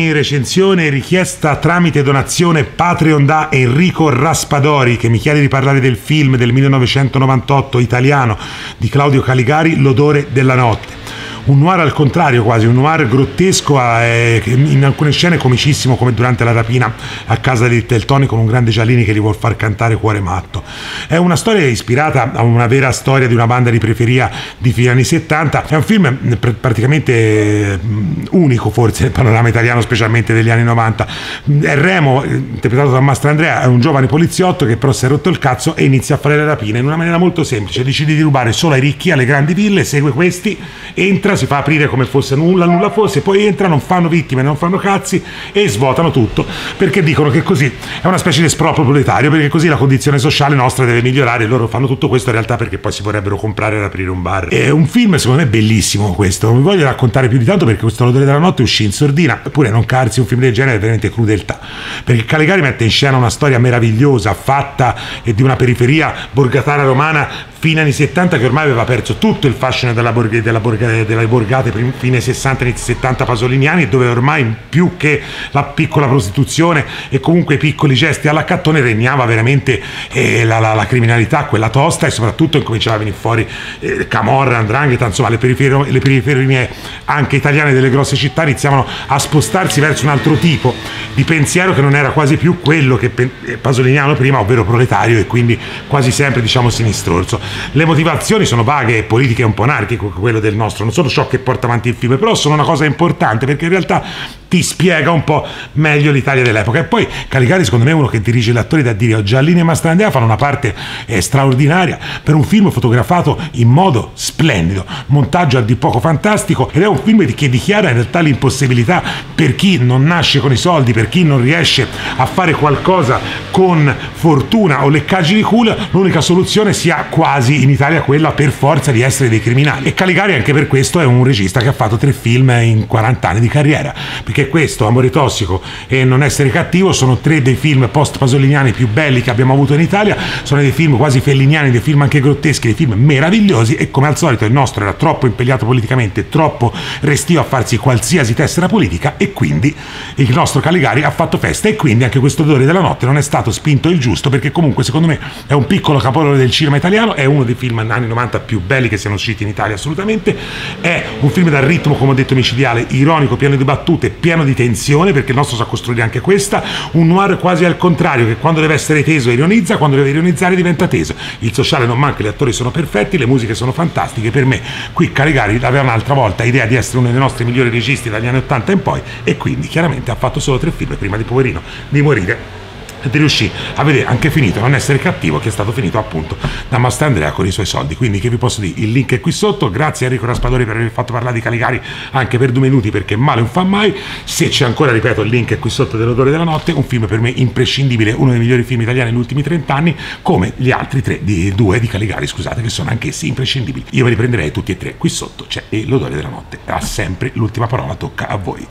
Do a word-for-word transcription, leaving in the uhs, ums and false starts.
in recensione, richiesta tramite donazione Patreon da Enrico Raspadori, che mi chiede di parlare del film del millenovecentonovantotto italiano di Claudio Caligari, L'odore della notte. Un noir al contrario, quasi un noir grottesco, eh, in alcune scene comicissimo, come durante la rapina a casa di Teltoni con un grande Giallini che gli vuol far cantare Cuore matto. È una storia ispirata a una vera storia di una banda di periferia di fine anni settanta. È un film pr- praticamente unico forse nel panorama italiano, specialmente degli anni novanta. È Remo, interpretato da Mastrandrea, è un giovane poliziotto che però si è rotto il cazzo e inizia a fare le rapine in una maniera molto semplice. Decide di rubare solo ai ricchi, alle grandi ville, segue questi, entra, si fa aprire come fosse nulla, nulla fosse, poi entra, non fanno vittime, non fanno cazzi e svuotano tutto, perché dicono che così è una specie di esproprio proletario, perché così la condizione sociale nostra deve migliorare, e loro fanno tutto questo in realtà perché poi si vorrebbero comprare ed aprire un bar. È un film secondo me bellissimo questo, non vi voglio raccontare più di tanto perché questo L'odore della notte uscì in sordina, eppure non carsi un film del genere è veramente crudeltà, perché Caligari mette in scena una storia meravigliosa, fatta e di una periferia borgatara romana fine anni settanta, che ormai aveva perso tutto il fascino della borg- della borg- delle borgate fine sessanta, inizi settanta pasoliniani, dove ormai più che la piccola prostituzione e comunque i piccoli gesti alla Cattone regnava veramente eh, la, la, la criminalità, quella tosta, e soprattutto incominciava a venire fuori eh, camorra, 'ndrangheta, insomma le periferie, le periferie anche italiane delle grosse città iniziavano a spostarsi verso un altro tipo di pensiero che non era quasi più quello che eh, pasoliniano prima, ovvero proletario, e quindi quasi sempre diciamo sinistrorso. Le motivazioni sono vaghe e politiche un po' anarchiche, quello del nostro, non sono ciò che porta avanti il film, però sono una cosa importante perché in realtà ti spiega un po' meglio l'Italia dell'epoca. E poi Caligari secondo me è uno che dirige gli attori da dire: Giallini e Mastrandrea fanno una parte eh, straordinaria per un film fotografato in modo splendido, montaggio a di poco fantastico, ed è un film che dichiara in realtà l'impossibilità per chi non nasce con i soldi, per chi non riesce a fare qualcosa con fortuna o leccaggini di culo, l'unica soluzione sia quasi in Italia quella per forza di essere dei criminali. E Caligari anche per questo è un regista che ha fatto tre film in quaranta anni di carriera, perché questo, Amore tossico e Non essere cattivo, sono tre dei film post pasoliniani più belli che abbiamo avuto in Italia, sono dei film quasi felliniani, dei film anche grotteschi, dei film meravigliosi, e come al solito il nostro era troppo impegnato politicamente, troppo restio a farsi qualsiasi tessera politica, e quindi il nostro Caligari ha fatto festa, e quindi anche questo L'odore della notte non è stato spinto il giusto, perché comunque secondo me è un piccolo capolavoro del cinema italiano, è uno dei film anni novanta più belli che siano usciti in Italia assolutamente, è un film dal ritmo, come ho detto, micidiale, ironico, pieno di battute, pieno di tensione, perché il nostro sa costruire anche questa, un noir quasi al contrario, che quando deve essere teso ironizza, quando deve ironizzare diventa teso, il sociale non manca, gli attori sono perfetti, le musiche sono fantastiche. Per me qui Caligari aveva un'altra volta idea di essere uno dei nostri migliori registi dagli anni ottanta in poi, e quindi chiaramente ha fatto solo tre film prima di poverino di morire, e di riuscire a vedere anche finito Non essere cattivo, che è stato finito appunto da Mastrandrea con i suoi soldi. Quindi che vi posso dire, il link è qui sotto. Grazie a Enrico Raspadori per aver fatto parlare di Caligari anche per due minuti, perché male non fa mai. Se c'è ancora, ripeto, il link è qui sotto, dell'Odore della notte, un film per me imprescindibile, uno dei migliori film italiani negli ultimi trent'anni, come gli altri tre di due di Caligari, scusate, che sono anch'essi imprescindibili. Io ve li prenderei tutti e tre. Qui sotto c'è L'odore della notte, ha sempre l'ultima parola, tocca a voi.